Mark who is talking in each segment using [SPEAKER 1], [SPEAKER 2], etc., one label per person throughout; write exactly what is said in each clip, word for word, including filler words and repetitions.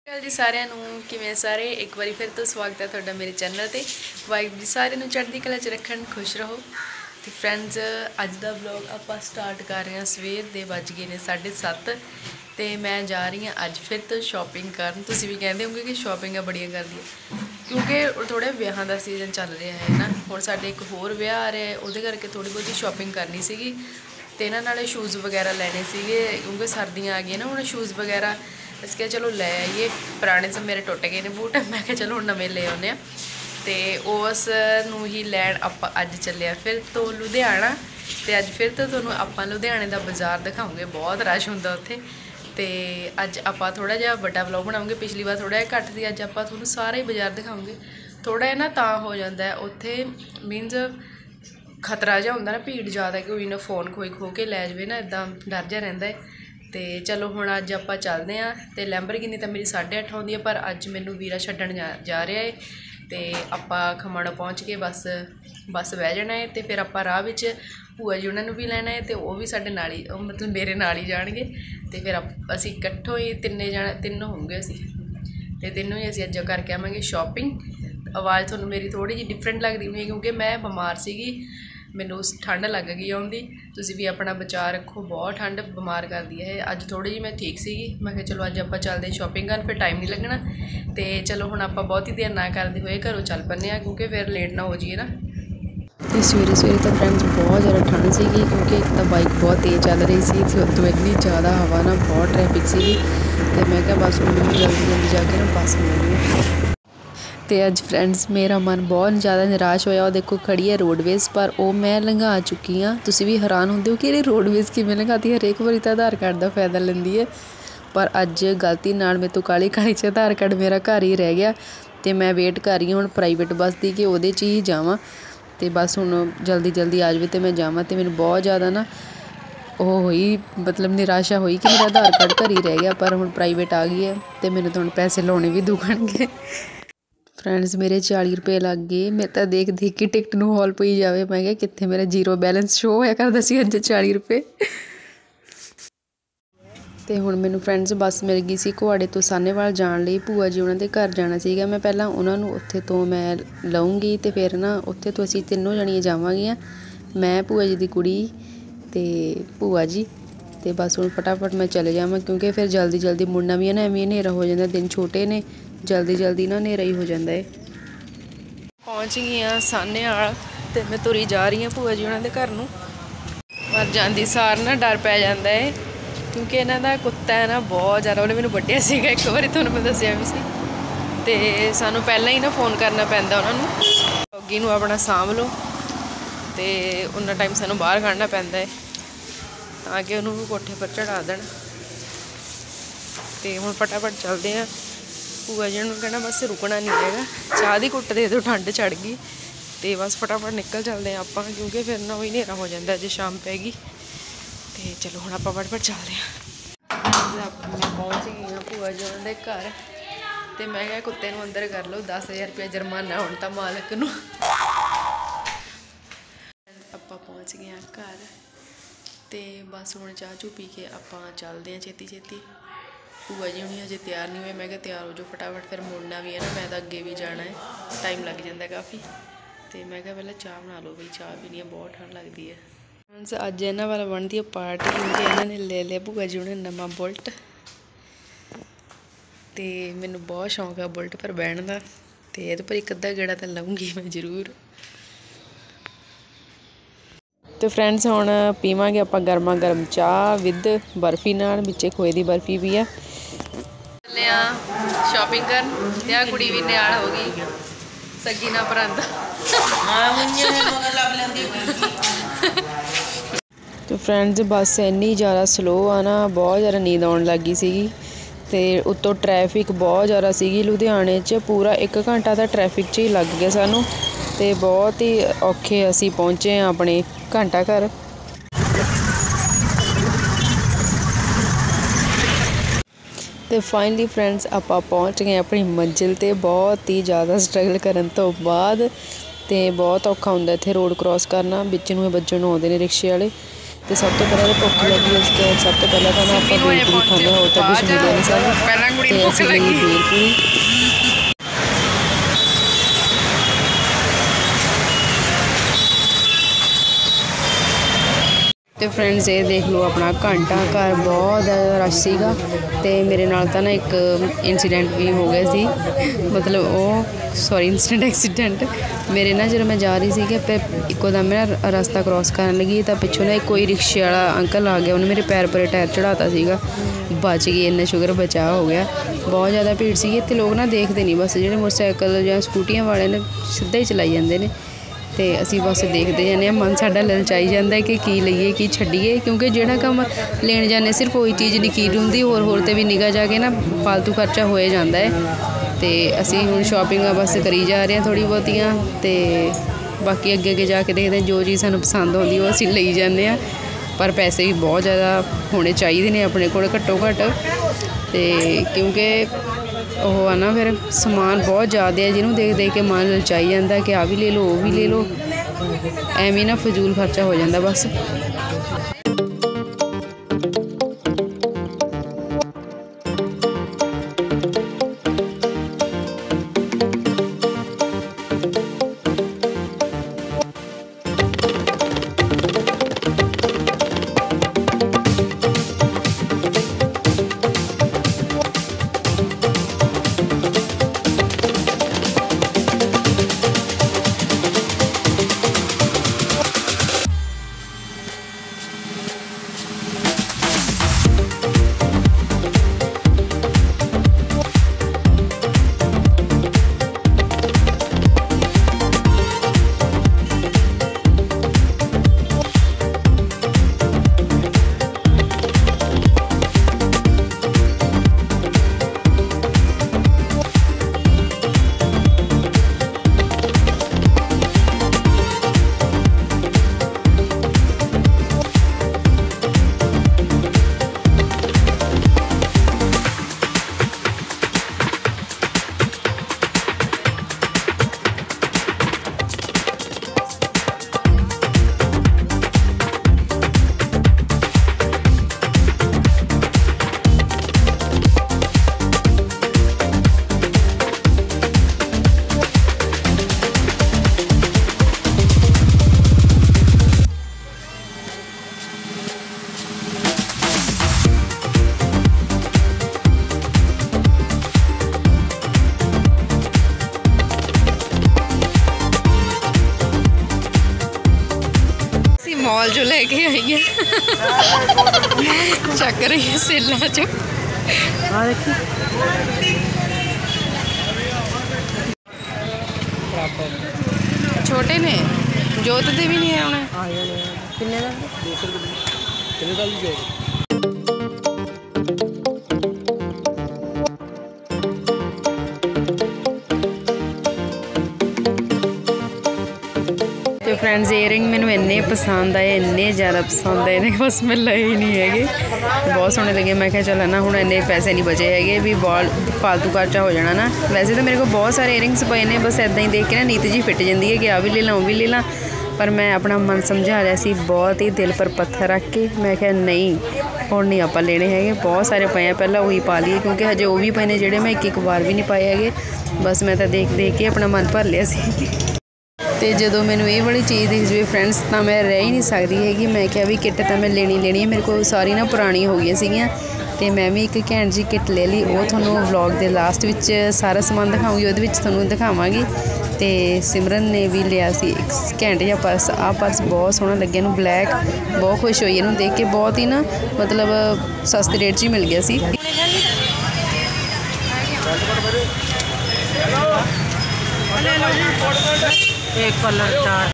[SPEAKER 1] कल जी सारिਆਂ ਨੂੰ ਕਿਵੇਂ ਸਾਰੇ एक बार फिर तो स्वागत है ਤੁਹਾਡਾ मेरे चैनल ਤੇ ਵਾਹਿਗੁਰੂ जी सारिਆਂ ਨੂੰ ਚੜ੍ਹਦੀ ਕਲਾ ਚ ਰੱਖਣ खुश रहो। तो फ्रेंड्स अज का ब्लॉग आप स्टार्ट कर रहे हैं सवेर के बज गए ने साढ़े सत्त तो मैं जा रही हाँ अज फिर तो शॉपिंग कर तुम भी कहते होंगे कि शॉपिंग बड़िया कर दी क्योंकि थोड़े ब्याह का सीजन चल रहा है ना। हुण साडे एक होर ब्याह आ रहा है वो करके थोड़ी बहुत शॉपिंग करनी सी तो इन्होंने नाले शूज़ वगैरह लेने से क्योंकि सर्दियाँ आ गई ना। हुण शूज़ वगैरह इस क्या चलो लै आइए पुराने से मेरे टुट गए ने बूट मैं क्या चलो हुण नवें ले आने तो उस नूं ही लैण आपां अज चले फिर तो लुधियाना तो अज फिर तो तुहानूं आपां लुधियाने का बाज़ार दिखाऊंगे बहुत रश हुंदा उत्थे। तो अज आपां थोड़ा जिहा वड्डा ब्लॉग बनाऊंगे पिछली बार थोड़ा जिहा घट सी अज आपां तुहानूं सारा ही बाज़ार दिखाऊंगे। थोड़ा जिहा ना तां हो जाता है उत्थे मीनस खतरा जिहा हुंदा ना भीड़ ज़्यादा कोई ना फोन कोई खो के लै जाए ना इदां डर जिहा रहिंदा है। तो चलो हुण अज आपां चलदे हाँ तो लैंबरगिनी तो मेरी साढ़े अठ आउंदी है पर अज मैनूं वीरा छड्डण जा, जा रहा है तो आपां खमाणों पहुँच के बस बस बह जाना है तो फिर आपां राह विच भूआ जी उन्होंने भी लैना है तो वह भी साडे नाल ही मतलब मेरे नाल ही जाणगे तो फिर असीं इकट्ठों ही तिन्ने जाने तीनों होंगे असीं तो तीनों ही असीं अज करके आवांगे शॉपिंग। आवाज़ तुहानूं मेरी थोड़ी जी डिफरेंट लगदी होनी क्योंकि मैं बीमार सीगी मैनूं ठंड लग गई आउंदी तुसीं भी अपना बचा रखो बहुत ठंड बीमार करदी है। अज थोड़ी जी मैं ठीक सी मैं कहा चलो अज आपां चलदे शॉपिंग करन फिर टाइम नहीं लगना तो चलो हुण आपां बहुती देर ना करदे होए घरों चल पैंदे आ क्योंकि फिर लेट ना हो जाइए ना। तो सवेरे सवेरे तो फ्रेंड्स बहुत ज़्यादा ठंड सी क्योंकि एक तो बाइक बहुत तेज़ चल रही सी तो इतनी ज़्यादा हवा ना बहुत ट्रैफिक सी तो मैं क्या बस हूँ जल्दी जल्दी जाके ना बस मिलनी। तो अज फ्रेंड्स मेरा मन बहुत ज़्यादा निराश होया देखो खड़ी है रोडवेज़ पर वो मैं लंघा चुकी हाँ। तुसीं भी हैरान होंदे हो कि ये रोडवेज़ किवें लंघाती हरेक वारी तो आधार कार्ड का फायदा लैंदी है पर अज गलती नाल मेरे तो काली काली च आधार कार्ड मेरा घर ही रह गया तो मैं वेट कर रही हूँ हुण प्राइवेट बस की कि उहदे च ही जावां तो बस हुण जल्दी जल्दी आ जाए तो मैं जावां। तो मैनूं बहुत ज़्यादा ना वो हुई मतलब निराशा हुई कि मेरा आधार कार्ड घर ही रह गया पर हुण प्राइवेट आ गई है तो मैनूं तो हुण पैसे लाने भी दुखणगे। फ्रेंड्स मेरे चाली रुपये लग गए मैं तो देख देख के टिकट नूं हॉल पई जावे मैं क्या कित्थे मेरा जीरो बैलेंस शो होया करदा सी अज चाली रुपये। तो हुण मैनूं फ्रेंड्स बस मिल गई सी कुहाड़े तो सानेवाल जाण लई भूआ जी उन्हां दे घर जाना सीगा। मैं पहलां उन्हां नूं उत्थे तो मैं लऊँगी तो फिर ना उत्थे तो असीं तिन्नों जणियां जावांगियां मैं भूआ जी दी कुड़ी ते भूआ जी तो बस हुण फटाफट मैं चले जावां क्योंकि फिर जल्दी जल्दी मुड़ना भी है ना एवें हनेरा हो जाता दिन छोटे ने जल्दी जल्दी ना हनेरा ही हो जाता है। पहुँच गई हाँ सानेवाल तो मैं तुरी जा रही हाँ भूआ जी उन्हां दे घर नूं पर जांदी सार ना डर पै जाता है क्योंकि इन्हां दा कुत्ता है ना बहुत ज़्यादा उन्हें मैनूं वड्ढिया सीगा एक बारी तुहानूं मैं दस्सिया भी सी ते सानूं पहलां ही ना फोन करना पैंदा उन्हां नूं डॉगी नूं अपना साਂਭ लो तो उन्ना टाइम सानूं बाहर कढ़ना पैंदा है ताकि उन्होंने कोठे पर चढ़ा देण। तो हुण फटाफट चलते हैं भूआ जी नूं कहना बस रुकना नहीं हैगा चाह दी घुट दे दो ठंड चढ़ गई तो बस फटाफट निकल चलते हैं आपां क्योंकि फिर ना वही हनेरा हो जाता जो शाम पैगी। तो चलो हुण आपां फटाफट चलते हैं। मैं पहुँच गई हाँ भूआ जी उन्हां दे घर तो मैं क्या कुत्ते नूं अंदर कर लो दस हज़ार रुपया जुर्माना हुण तां मालक नूं। आपां पहुँच गए हाँ घर तो बस हुण चाह चू पी के आपां चलते हैं छेती छेती। भूआ जी हुणी अजे तैयार नहीं हुए मैं क्या तैयार हो जाओ फटाफट फिर मुड़ना भी है ना मैं तो अगे भी जाना है टाइम लग जाता है काफ़ी। तो मैं क्या पहले चाह बना लो बई चाह पीनी है बहुत ठंड लगती है। फ्रेंड्स अज इन्हां वाल बनती है पार्टी क्योंकि इन्होंने ले लिया भूआ जी उन्हें नवा बुलट तो मैनूं बहुत शौक है बुलट पर बहन का तो ये पर एक अद्धा गेड़ा तो लाऊंगी मैं जरूर। तो फ्रेंड्स हुण पीवांगे आपां गर्मा गर्म चाह विद बर्फी नाल विचे खोए दी बर्फी भी है। चले आ शॉपिंग कर त्या कुड़ी भी नियाल हो गई सगी ना भरांदा तो फ्रेंड्स बस इन्नी ज़्यादा स्लो आ ना बहुत ज़्यादा नींद आउण लग गई सी तो उत्तों ट्रैफिक बहुत ज़्यादा सी लुधियाने च पूरा एक घंटा तो ट्रैफिक च ही लग गया सानूं तो बहुत ही औखे असीं पहुँचे हैं अपने घंटा घर। तो फाइनली फ्रेंड्स आपां पहुँच गए अपनी मंजिल ते बहुत ही ज़्यादा स्ट्रगल करन तो बाद तो बहुत औखा हुंदा इत्थे रोड क्रॉस करना बिच नूं बज्जण आउंदे ने रिक्शे वाले तो सब तो पहले भुख लगी उसके बाद सब तो पहले तो आप बेलपूरी खाने हो तो कुछ मिले नहीं सब तो असं लगी बेलपूरी। तो फ्रेंड्स ये देख लो अपना घंटा घर बहुत ज़्यादा रश सीगा ते मेरे नाल तां ना एक इंसीडेंट भी हो गया सी, मतलब वो सॉरी इंसीडेंट एक्सीडेंट मेरे ना जो मैं जा रही थी कि इको दम मैं रास्ता क्रॉस करन लगी तो पिछों ना कोई रिक्शे वाला अंकल आ गया, उन्हें मेरे पैर पर टायर चढ़ाता सीगा, बच गई, इन्ना शुक्र बचाव हो गया। बहुत ज़्यादा भीड़ सी इत्थे, लोग ना देखते नहीं बस जो मोटरसाइकिल या स्कूटियां वाले ने सीधा ही चलाई जाते हैं तो असी बस देखते जाने, मन साडा ललचाई जाता है कि की लईए की छड्डीए, क्योंकि जोड़ा काम लेन जाने सिर्फ वही चीज़ लकीर होंगी, होर होर ते भी निगाह जाके ना फालतू खर्चा हो जाता है। तो असी हुण शॉपिंग बस करी जा रहे हैं थोड़ी बहुतियाँ, तो बाकी अगे अगे जाके देखते हैं जो चीज़ सानूं पसंद आउंदी वो असीं लई जाने आ, पर पैसे भी बहुत ज़्यादा होने चाहिए ने अपने कोल घट्टो घट्ट, तो क्योंकि ਉਹ ਆ ਨਾ फिर समान बहुत ज़्यादा है जिन्होंने देख देख के मन ललचाई जाता कि आ भी ले लो वो भी ले लो, एवं ना फजूल खर्चा हो जाता बस। मॉल जो लेके आई है चक रही है सेलों चो, छोटे ने जोत दे भी नहीं है उन्हें फ्रेंड्स ईयरिंग मैंने इन्ने पसंद आए, इन्ने ज़्यादा पसंद आए ने बस मैं लए ही नहीं है, बहुत सोहने लगे। मैं क्या चल ना हुण इन्ने पैसे नहीं बचे है भी बहुत फालतू खर्चा हो जाना ना। वैसे तो मेरे को बहुत सारे ईयरिंग्स पे ने, बस इदा ही देख के ना नीत जी फिट जाती है कि आ भी ले ला वो भी ले ला, पर मैं अपना मन समझा लिया सी बहुत ही दिल पर पत्थर रख के, मैं क्या नहीं हुण नहीं आपां लेने है, बहुत सारे पे हैं पहला वही पा लिए क्योंकि हजे वो भी पे ने जोड़े मैं एक एक बार भी नहीं पाए है, बस मैं तो देख देख के अपना मन भर लिया सी। तो जो मैंने ये वाली चीज़ दिख जाए फ्रेंड्स तो मैं रह ही नहीं सकती है, मैं क्या भी किट तो मैं लेनी लेनी है, मेरे को सारी ना पुरानी हो गई सीगियां, तो मैं भी एक घैंट जी किट ले ली, वो थोनों व्लॉग के लास्ट में सारा समान दिखाऊँगी, वो थोनों दिखावांगी। तो सिमरन ने भी लिया सी एक घैंट जिहा पर्स, आ पर्स बहुत सोहना लगे इन्हूं ब्लैक, बहुत खुश हुई इन्हूं देख के, बहुत ही ना मतलब सस्ते रेट च मिल गया सी। एक कलर चार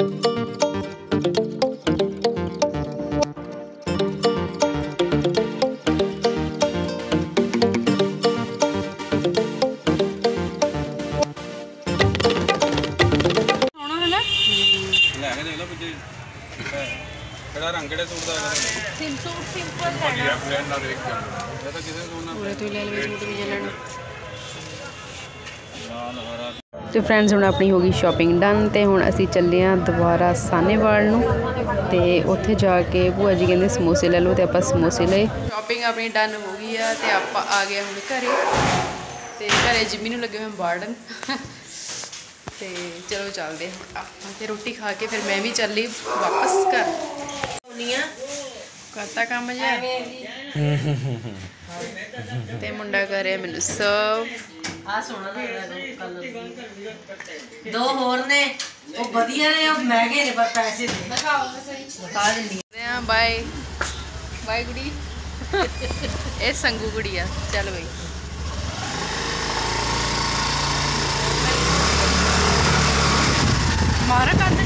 [SPEAKER 2] रंग सूट का सूट सिंपल
[SPEAKER 1] तो तो फ्रेंड्स हुण अपनी हो गई शॉपिंग डन तो हुण असी चले हाँ दोबारा सानेवाल नूं ते उत्थे जाके भूआ जी कहते समोसे ले लो तो आप समोसे ले। शॉपिंग अपनी डन हो गई है तो आप आ गए हुण घरे ते घरे जिम्मी नूं लगे हुए बाड़न ते चलो चलते हुण आप रोटी खा के फिर मैं भी चली वापस घर करता काम जा ते मुंडा करे मैनू सर्व
[SPEAKER 2] आ सोना दो होर ने वो बढ़िया ने और महंगे ने पर पैसे दे दिखाओ सही बता देनी
[SPEAKER 1] हां बाय बाय गुड़ी ए संगू गुड़िया चल बई मारा कर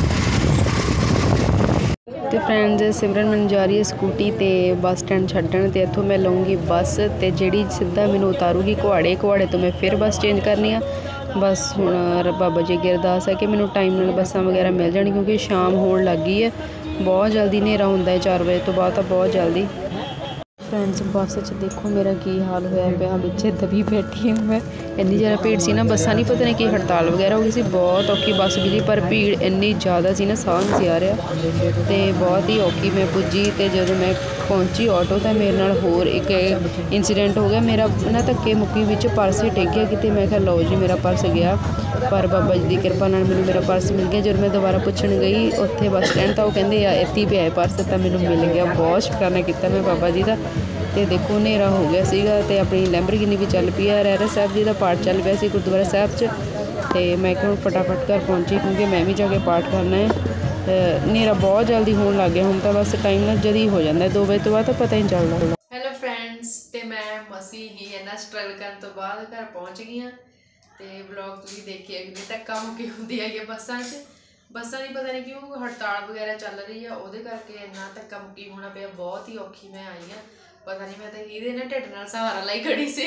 [SPEAKER 1] तो फ्रेंड्स सिमरन मैं जा रही है स्कूटी तो बस स्टैंड छड्डन ते इत्थों मैं लूँगी बस तो जिहड़ी सीधा मैनू उतारूगी कुहाड़े कुहाड़े तो मैं फिर बस चेंज करनी आ। बस हुण बाबा जी अगे अरदास है कि मैनू टाइम नाल बसां वगैरह मिल जाण क्योंकि शाम होण लग गई है बहुत जल्दी हनेरा हुंदा है चार बजे तो बाद बहुत जल्दी। फ्रेंड्स बस च देखो मेरा की हाल होया पिया पिछे दबी बैठी हूँ मैं इन्नी ज़्यादा भीड़ सी ना बसा नहीं पता नहीं कि हड़ताल वगैरह हो गई सी बहुत औखी बस मिली पर भीड़ इन्नी ज़्यादा सी ना साह नहीं सी आ रहा तो बहुत ही औखी मैं पुजी तो जो मैं पहुंची ऑटो तो मेरे नाल होर एक इंसीडेंट हो गया मेरा ना धक्के मुक्की विच पर्स टिक गया कि मैं क्या लो जी मेरा पर्स गया पर बाबा जी की कृपा नाल मैनू मेरा पर्स मिल गया। जब मैं दोबारा पुछण गई उत्थे बस स्टैंड तो वो कहंदे आ इत्थे पे आए पर्स तो मैनू मिल गया बहुत शुकराना किया मैं बाबा जी का। तो देखो हनेरा हो गया सीगा ते अपनी लैंबरगिनी भी चल पई है रहरास साहब जी का पाठ चल पिया सी गुरुद्वारा साहब च तो मैं क्यों फटाफट घर पहुंची क्योंकि मैं भी जाके पाठ करना है। हनेरा बहुत जल्दी होने लग गया हूँ तो बस टाइम ना जल्दी हो जाता है दो बजे तो बाद तो पता ही नहीं चलता। हेलो फ्रेंड्स तो मैं मसी ही इन्ना स्ट्रगल करने तो बाद घर पहुँच गई हाँ तो ब्लॉग तुसीं देखिए कि धक्का मुक्की होंदी है बसां च बसां दी पता नहीं क्यों हड़ताल वगैरह चल रही है उहदे करके इन्ना धक्का मुक्की होना पिया बहुत ही औखी मैं आई हाँ पता नहीं मैं तो किहदे ना ढिड नाल सहारा लाई खड़ी सी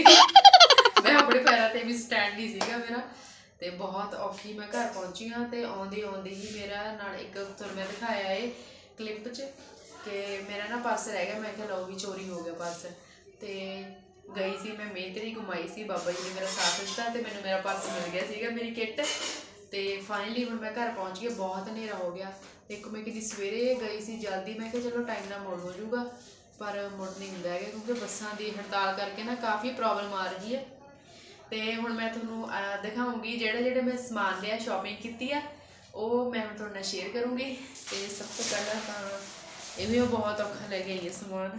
[SPEAKER 1] मैं अपने पैरों ते भी स्टैंड नहीं सीगा मेरा तो बहुत औखी मैं घर पहुंची हाँ तो आउंदी आउंदी ही मेरा नाल एक तुहानूं मैं दिखाया है क्लिप च कि मेरा ना पर्स रह गया मैं क्या लो भी चोरी हो गया पर्स तो गई सी मैं मेहनत नहीं घुमाई सी बाबा जी ने मेरा साथ दिता तो मैंने मेरा पर्स मिल गया सीगा मेरी किट तो फाइनली हुण मैं घर पहुंच गई बहुत हनेरा हो गया एक मैं कि सवेरे गई सी जल्दी मैं चलो टाइम नाल मुड़ हो जाऊगा पर मुड़ नहीं हुंदा है क्योंकि बसां दी हड़ताल करके ना काफ़ी प्रॉब्लम आ रही है। तो हुण मैं तुहानूं दिखाऊँगी जिहड़े जिहड़े मैं समान लिया शॉपिंग की है वो मैं तुहाडे नाल शेयर करूँगी। तो सब तो पहला तो ये भी बहुत औखा लैके आई है समान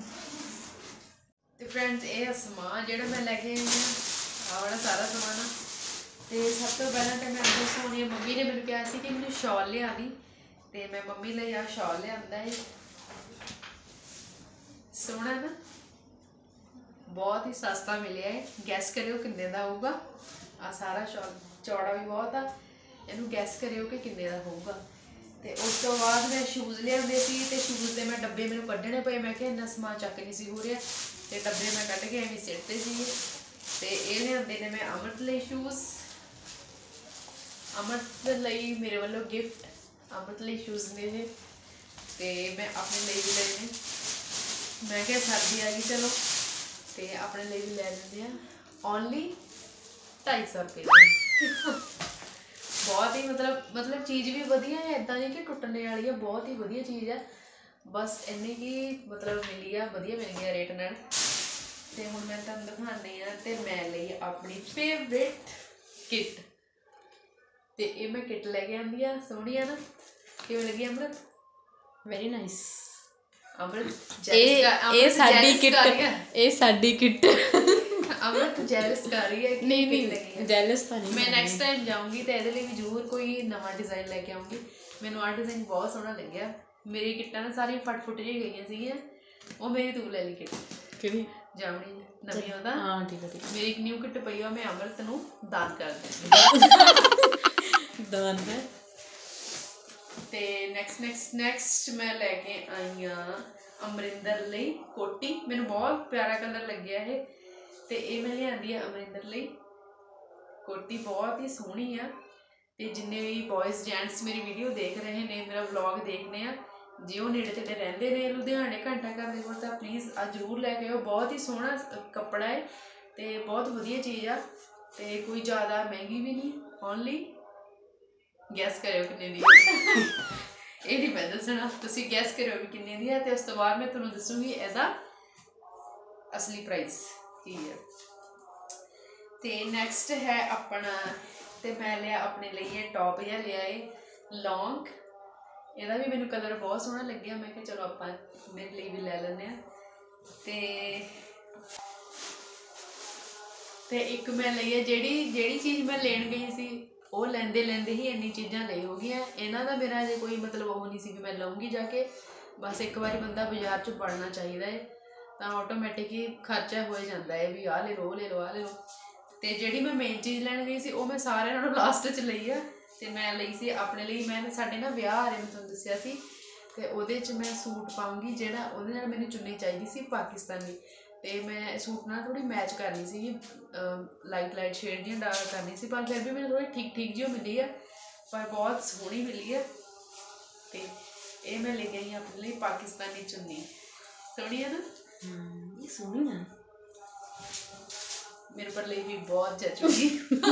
[SPEAKER 1] तो फ्रेंड्स ये समान जिहड़ा मैं लैके आई हाँ आ वाला सारा समान तो सब तो पहला तो मैं अंदर सोनी मम्मी ने मैनूं कहा सी कि मैनूं शॉल लियानी तो मैं मम्मी लई आ शॉल लिआंदा है सोहना ना बहुत ही सस्ता मिले है गैस करियो किन्ने दा होगा आ सारा शॉल चौड़ा भी बहुत आ इनू गैस करियो कि किन्ने दा होगा। तो उस तो बाद मैं शूज़ लियाते सी ते शूज़ के मैं डब्बे मैनू कढ़ने पे मैं क्या इन्ना समान चक नहीं सी हो रहा तो डब्बे मैं कढ़ के एवं सिटते सी ते ये लियाते ने मैं अमृत लई शूज़ अमृत लई मेरे वालों गिफ्ट अमृत लई शूज़ ने जे ते मैं अपने लिए भी लए ने मैं क्या सर्दी आ गई चलो तो अपने लिए भी लै लेंगे हैं ओनली ढाई सौ रुपये बहुत ही मतलब मतलब चीज़ भी वधिया है इदा नहीं कि टुटने वाली है बहुत ही वधिया चीज़ है बस इन्नी की मतलब मिली है वधिया मिल गया रेट नाल। तो हुण मैं तुहानूं दिखानी है तो मैं लई अपनी फेवरेट किट तो ये मैं किट लैके आंदी आ सोहनी है ना किवें लगी अमृत वेरी नाइस अमृत ये साडी किट ये साडी किट अमृत जेलस कर रही है नहीं नहीं जेलस तो नहीं मैं नेक्स्ट टाइम जाऊंगी तो ये भी जरूर कोई नवा डिज़ाइन लैके आऊँगी मैनूं आ डिज़ाइन बहुत सोहना लग्या मेरी किट्टां ना सारियां फट फुट जी गई सीगियां वो मेरी तू ले ली किट किहड़ी जावनी नवीं आउंदा हाँ ठीक है ठीक है मेरी एक न्यू किट पई आ मैं अमृत नूं दान कर दी दान है तो नैक्सट नैक्सट नैक्सट मैं लैके आई हाँ अमरिंदर लई कोटी मैनू बहुत प्यारा कलर लग्या है तो ये मैं लियांदी है अमरिंदर लई कोटी बहुत ही सोहनी है। तो जिन्ने भी बॉयज़ जेंट्स मेरी वीडियो देख रहे हैं मेरा व्लॉग देखने हैं जे वो नेड़े तेड़े रहंदे ने लुधियाने घंटा घर दे कोल तां प्लीज़ आ जरूर लैके आओ बहुत ही सोहना कपड़ा है तो बहुत वधिया चीज़ आ तो कोई ज़्यादा महंगी भी नहीं ओनली ਗੈਸ ਕਰਿਓ ਕਿੰਨੇ ਦੀ ਹੈ। ਇਹ ਨਹੀਂ ਮੈਂ ਦੱਸਣਾ, ਤੁਸੀਂ ਗੈਸ ਕਰਿਓ ਵੀ ਕਿੰਨੇ ਦੀ ਹੈ ਤੇ ਉਸ ਤੋਂ ਬਾਅਦ ਮੈਂ ਤੁਹਾਨੂੰ ਦੱਸੂਗੀ ਇਹਦਾ ਅਸਲੀ ਪ੍ਰਾਈਸ ਕੀ ਹੈ। ਤੇ ਨੈਕਸਟ ਹੈ ਆਪਣਾ, ਤੇ ਮੈਂ ਲਿਆ ਆਪਣੇ ਲਈ ਇਹ ਟੌਪ ਜਿਹਾ ਲਿਆ ਏ ਲੌਂਗ। ਇਹਦਾ ਵੀ ਮੈਨੂੰ ਕਲਰ ਬਹੁਤ ਸੋਹਣਾ ਲੱਗਿਆ, ਮੈਂ ਕਿਹਾ ਚਲੋ ਆਪਾਂ ਮੇਰੇ ਲਈ ਵੀ ਲੈ ਲੈਂਦੇ ਹਾਂ। ਤੇ ਤੇ ਇੱਕ ਮੈਂ ਲਈ ਹੈ ਜਿਹੜੀ ਜਿਹੜੀ ਚੀਜ਼ ਮੈਂ ਲੈਣ ਗਈ ਸੀ ਉਹ ਲੈਂਦੇ ਲੈਂਦੇ ਹੀ ਇੰਨੀ ਚੀਜ਼ਾਂ ਲੈ ਹੋ ਗਈਆਂ। ਇਹਨਾਂ ਦਾ ਮੇਰਾ ਅਜੇ ਕੋਈ ਮਤਲਬ ਉਹ ਨਹੀਂ ਸੀ ਵੀ ਮੈਂ ਲਊਂਗੀ ਜਾ ਕੇ, ਬਸ ਇੱਕ ਵਾਰੀ ਬੰਦਾ ਬਾਜ਼ਾਰ 'ਚ ਵੜਨਾ ਚਾਹੀਦਾ ਹੈ ਤਾਂ ਆਟੋਮੈਟਿਕ ਹੀ ਖਰਚਾ ਹੋ ਜਾਂਦਾ ਹੈ ਵੀ ਆਹ ਲੈ ਲਓ, ਉਹ ਲੈ ਲਓ, ਆਹ ਲੈ ਲਓ। ਤੇ ਜਿਹੜੀ ਮੈਂ ਮੇਨ ਚੀਜ਼ ਲੈਣ ਗਈ ਸੀ ਉਹ ਮੈਂ ਸਾਰਿਆਂ ਨਾਲੋਂ ਲਾਸਟ 'ਚ ਲਈ ਆ। ਤੇ ਮੈਂ ਲਈ ਸੀ ਆਪਣੇ ਲਈ, ਮੈਂ ਸਾਡੇ ਨਾ ਵਿਆਹ ਆ ਰਹੇ ਮੈਂ ਤੁਹਾਨੂੰ ਦੱਸਿਆ ਸੀ, ਤੇ ਉਹਦੇ 'ਚ ਮੈਂ ਸੂਟ ਪਾਉਂਗੀ ਜਿਹੜਾ ਉਹਦੇ ਨਾਲ ਮੈਨੂੰ ਚੁੰਨੀ ਚਾਹੀਦੀ ਸੀ ਪਾਕਿਸਤਾਨੀ। ਤੇ ਮੈਂ ਸੂਟ ਨਾਲ ਥੋੜ੍ਹੀ ਮੈਚ ਕਰਨੀ ਸੀਗੀ, ਲਾਈਟ ਲਾਈਟ ਸ਼ੇਡ ਦੀਆਂ ਡਾਰਕ ਕਰਨੀ ਸੀ, ਪਰ ਫਿਰ ਵੀ ਮੈਨੂੰ ਥੋੜ੍ਹੀ ਠੀਕ ਠੀਕ ਜਿਹੀ ਮਿਲੀ ਆ, ਪਰ ਬਹੁਤ ਸੋਹਣੀ ਮਿਲੀ ਆ। ਤੇ ਇਹ ਮੈਂ ਲੈ ਗਈ ਆਪਣੇ ਲਈ ਪਾਕਿਸਤਾਨੀ ਚੁੰਨੀ। ਸੋਹਣੀ ਹੈ ਨਾ?
[SPEAKER 2] ਇਹ ਸੋਹਣੀ ਆ,
[SPEAKER 1] ਮੇਰੇ ਪਰ ਲਈ ਵੀ ਬਹੁਤ ਜਚੂਗੀ।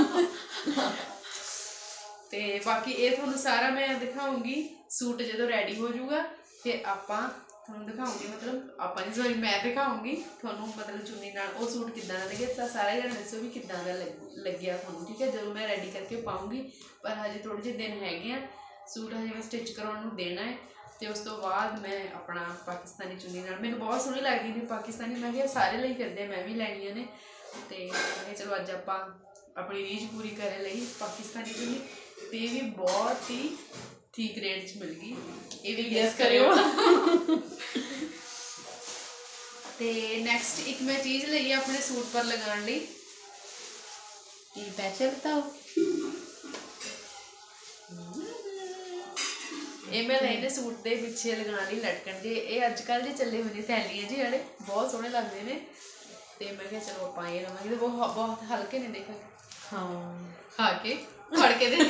[SPEAKER 1] ਤੇ ਬਾਕੀ ਇਹ ਤੁਹਾਨੂੰ ਸਾਰਾ ਮੈਂ ਦਿਖਾਉਂਗੀ ਸੂਟ ਜਦੋਂ ਰੈਡੀ ਹੋ ਜਾਊਗਾ, ਫਿਰ ਆਪਾਂ ਤੁਹਾਨੂੰ ਦਿਖਾਉਂਗੀ, ਮਤਲਬ ਆਪਾਂ ਨਹੀਂ ਸੋਰੀ ਮੈਂ ਦਿਖਾਉਂਗੀ ਤੁਹਾਨੂੰ, ਮਤਲਬ ਚੁੰਨੀ ਨਾਲ ਉਹ ਸੂਟ ਕਿੱਦਾਂ ਦਾ ਲੱਗਿਆ ਤਾਂ ਸਾਰੇ ਜਣੇ ਦੱਸੋ ਵੀ ਕਿੱਦਾਂ ਦਾ ਲੱਗਿਆ ਤੁਹਾਨੂੰ, ਠੀਕ ਹੈ, ਜਦੋਂ ਮੈਂ ਰੈਡੀ ਕਰਕੇ ਪਾਉਂਗੀ। ਪਰ ਹਜੇ ਥੋੜ੍ਹੇ ਜਿਹੇ ਦਿਨ ਹੈਗੇ ਆ, ਸੂਟ ਹਜੇ ਮੈਂ ਸਟਿਚ ਕਰਾਉਣ ਨੂੰ ਦੇਣਾ ਹੈ। ਤੇ ਉਸ ਤੋਂ ਬਾਅਦ ਮੈਂ ਆਪਣਾ ਪਾਕਿਸਤਾਨੀ ਚੁੰਨੀ ਨਾਲ, ਮੈਨੂੰ ਬਹੁਤ ਸੋਹਣੀ ਲੱਗਦੀ ਨੇ ਪਾਕਿਸਤਾਨੀ, ਮੈਂ ਕਿਹਾ ਸਾਰੇ ਲਈ ਫਿਰਦੇ, ਮੈਂ ਵੀ ਲੈਣੀਆਂ ਨੇ। ਤੇ ਮੈਂ ਚਲੋ ਅੱਜ ਆਪਾਂ ਆਪਣੀ ਰੀਝ ਪੂਰੀ ਕਰਨ ਲਈ ਪਾਕਿਸਤਾਨੀ ਚੁੰਨੀ, ਤੇ ਇਹ ਵੀ ਬਹੁਤ ਹੀ ਠੀਕ ਰੇਟ 'ਚ ਮਿਲ ਗਈ, ਇਹ ਵੀ ਗੈਸ ਕਰਿਓ। ਤੇ ਨੈਕਸਟ ਇੱਕ ਮੈਂ ਚੀਜ਼ ਲਈ ਹੈ ਆਪਣੇ ਸੂਟ ਪਰ ਲਗਾਉਣ ਲਈ,
[SPEAKER 2] ਇਹ ਪੈਸੇ ਬਤਾਓ।
[SPEAKER 1] ਇਹ ਮੈਂ ਲਏ ਨੇ ਸੂਟ ਦੇ ਪਿੱਛੇ ਲਗਾਉਣ ਲਈ ਲਟਕਣ ਜੇ, ਇਹ ਅੱਜ ਕੱਲ੍ਹ ਜੇ ਚੱਲੇ ਹੋਏ ਨੇ ਥੈਲੀਆਂ ਜੀ ਵਾਲੇ, ਬਹੁਤ ਸੋਹਣੇ ਲੱਗਦੇ ਨੇ। ਤੇ ਮੈਂ ਕਿਹਾ ਚਲੋ ਆਪਾਂ ਇਹ ਲਵਾਂਗੇ, ਬਹੁਤ ਬਹੁਤ ਹਲਕੇ ਨੇ, ਦੇਖੋ
[SPEAKER 2] ਹਾਂ
[SPEAKER 1] ਖਾ ਕੇ ਫੜ ਕੇ ਦੇ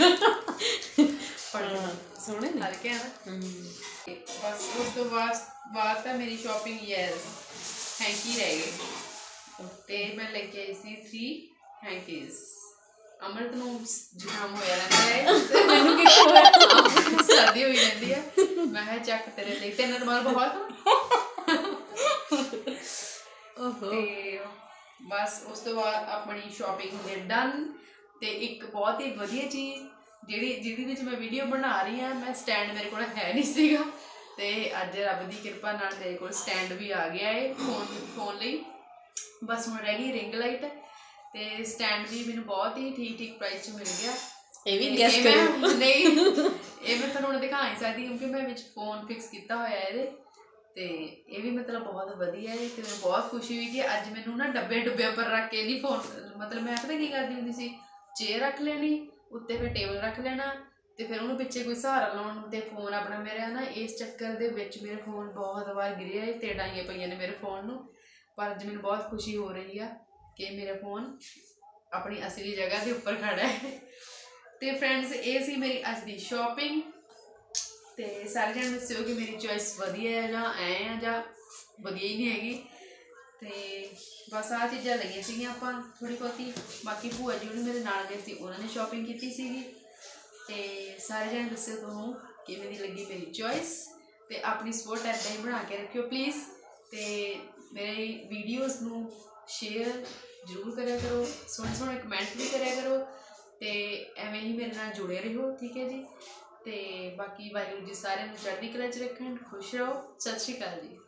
[SPEAKER 2] ਸੋਹਣੇ ਨੇ,
[SPEAKER 1] ਹਲਕੇ ਆ ਨਾ। ਬਸ ਉਸ ਤੋਂ ਬਾਅਦ ਬਾਅਦ ਤਾਂ ਮੇਰੀ ਸ਼ੋਪਿੰਗ ਯੈਸ ਹੈਂਕੀ ਰਹਿ ਗਏ। ਤੇ ਮੈਂ ਲੈ ਕੇ ਆਈ ਸੀ ਥ੍ਰੀ ਹੈਂਕੀਜ਼। ਅਮਰਤ ਨੂੰ ਜ਼ੁਕਾਮ ਹੋਇਆ ਰਹਿੰਦਾ ਹੈ ਤੇ ਮੈਨੂੰ ਕੀ ਹੋਇਆ, ਸਰਦੀ ਹੋਈ ਰਹਿੰਦੀ ਹੈ। ਮੈਂ ਕਿਹਾ ਚੱਕ ਤੇਰੇ ਲਈ, ਤੇ ਨਰਮਲ ਬਹੁਤ। ਤੇ ਬਸ ਉਸ ਤੋਂ ਬਾਅਦ ਆਪਣੀ ਸ਼ੋਪਿੰਗ ਹੋ ਗਈ ਡਨ। ਤੇ ਇੱਕ ਬਹੁਤ ਹੀ ਵਧੀਆ ਚੀਜ਼ ਜਿਹੜੀ ਜਿਹਦੇ ਵਿੱਚ ਮੈਂ ਵੀਡੀਓ ਬਣਾ ਰਹੀ ਹਾਂ, ਮੈਂ ਸਟੈਂਡ ਮੇਰੇ ਕੋਲ ਹੈ ਨਹੀਂ ਸੀਗਾ, ਤੇ ਅੱਜ ਰੱਬ ਦੀ ਕਿਰਪਾ ਨਾਲ ਮੇਰੇ ਕੋਲ ਸਟੈਂਡ ਵੀ ਆ ਗਿਆ ਹੈ ਫੋਨ ਫੋਨ ਲਈ। ਬਸ ਹੁਣ ਰਹਿ ਗਈ ਰਿੰਗ ਲਾਈਟ, ਤੇ ਸਟੈਂਡ ਵੀ ਮੈਨੂੰ ਬਹੁਤ ਹੀ ਠੀਕ ਠੀਕ ਪ੍ਰਾਈਸ 'ਚ ਮਿਲ ਗਿਆ।
[SPEAKER 2] ਇਹ ਵੀ ਗੈਸ ਕਰਿਓ।
[SPEAKER 1] ਨਹੀਂ, ਇਹ ਮੈਂ ਤੁਹਾਨੂੰ ਹੁਣ ਦਿਖਾ ਨਹੀਂ ਸਕਦੀ ਕਿਉਂਕਿ ਮੈਂ ਵਿੱਚ ਫੋਨ ਫਿਕਸ ਕੀਤਾ ਹੋਇਆ ਇਹਦੇ। ਤੇ ਇਹ ਵੀ ਮਤਲਬ ਬਹੁਤ ਵਧੀਆ ਹੈ, ਤੇ ਮੈਨੂੰ ਬਹੁਤ ਖੁਸ਼ੀ ਹੋਈ ਕਿ ਅੱਜ ਮੈਨੂੰ ਨਾ ਡੱਬੇ ਡੁੱਬਿਆਂ ਪਰ ਰੱਖ ਕੇ ਨਹੀਂ ਫੋਨ, ਮਤਲਬ ਮੈਂ ਪਤਾ ਕੀ ਕਰਦੀ ਹੁੰਦੀ ਸੀ, ਚੇਅਰ ਰੱਖ ਲੈਣੀ ਉੱਤੇ, ਫਿਰ ਟੇਬਲ ਰੱਖ ਲੈਣਾ, ਤੇ ਫਿਰ ਉਹਨੂੰ ਪਿੱਛੇ ਕੋਈ ਸਹਾਰਾ ਲਾਉਣ, ਤੇ ਫੋਨ ਆਪਣਾ ਮੇਰਾ ਨਾ ਇਸ ਚੱਕਰ ਦੇ ਵਿੱਚ ਮੇਰਾ ਫੋਨ ਬਹੁਤ ਵਾਰ ਗਿਰਿਆ ਹੈ, ਤੇੜਾਈਆਂ ਪਈਆਂ ਨੇ ਮੇਰੇ ਫੋਨ ਨੂੰ। ਪਰ ਅੱਜ ਮੈਨੂੰ ਬਹੁਤ ਖੁਸ਼ੀ ਹੋ ਰਹੀ ਆ ਕਿ ਮੇਰਾ ਫੋਨ ਆਪਣੀ ਅਸਲੀ ਜਗ੍ਹਾ ਦੇ ਉੱਪਰ ਖੜਾ ਹੈ। ਤੇ ਫਰੈਂਡਸ ਇਹ ਸੀ ਮੇਰੀ ਅੱਜ ਦੀ ਸ਼ੋਪਿੰਗ। ਤੇ ਸਾਰੇ ਜਣੇ ਦੱਸਿਓ ਕਿ ਮੇਰੀ ਚੋਇਸ ਵਧੀਆ ਹੈ ਜਾਂ ਐ ਆ ਜਾਂ ਵਧੀਆ ਹੀ ਨਹੀਂ ਹੈਗੀ। ਤੇ ਬਸ ਆਹ ਚੀਜ਼ਾਂ ਲਈਆਂ ਸੀਗੀਆਂ ਆਪਾਂ ਥੋੜ੍ਹੀ ਬਹੁਤੀ, ਬਾਕੀ ਭੂਆ ਜੀ ਉਹਨੇ ਮੇਰੇ ਨਾਲ ਗਏ ਸੀ, ਉਹਨਾਂ ਨੇ ਸ਼ੋਪਿੰਗ ਕੀਤੀ ਸੀਗੀ। ਤੇ ਸਾਰੇ ਜਣੇ ਦੱਸਿਓ ਤੁਹਾਨੂੰ ਕਿਵੇਂ ਦੀ ਲੱਗੀ ਮੇਰੀ ਚੋਇਸ, ਤੇ ਆਪਣੀ ਸਪੋਰਟ ਇੱਦਾਂ ਹੀ ਬਣਾ ਕੇ ਰੱਖਿਓ ਪਲੀਜ਼। ਤੇ ਮੇਰੇ ਵੀਡੀਓਜ਼ ਨੂੰ ਸ਼ੇਅਰ ਜ਼ਰੂਰ ਕਰਿਆ ਕਰੋ, ਸੋਹਣੇ ਸੋਹਣੇ ਕਮੈਂਟ ਵੀ ਕਰਿਆ ਕਰੋ, ਤੇ ਐਵੇਂ ਹੀ ਮੇਰੇ ਨਾਲ ਜੁੜੇ ਰਹੋ, ਠੀਕ ਹੈ ਜੀ। ਤੇ ਬਾਕੀ ਵਾਹਿਗੁਰੂ ਜੀ ਸਾਰਿਆਂ ਨੂੰ ਚੜ੍ਹਦੀ ਕਲਾ 'ਚ ਰੱਖਣ, ਖੁਸ਼ ਰਹੋ। ਸਤਿ ਸ਼੍ਰੀ ਅਕਾਲ ਜੀ।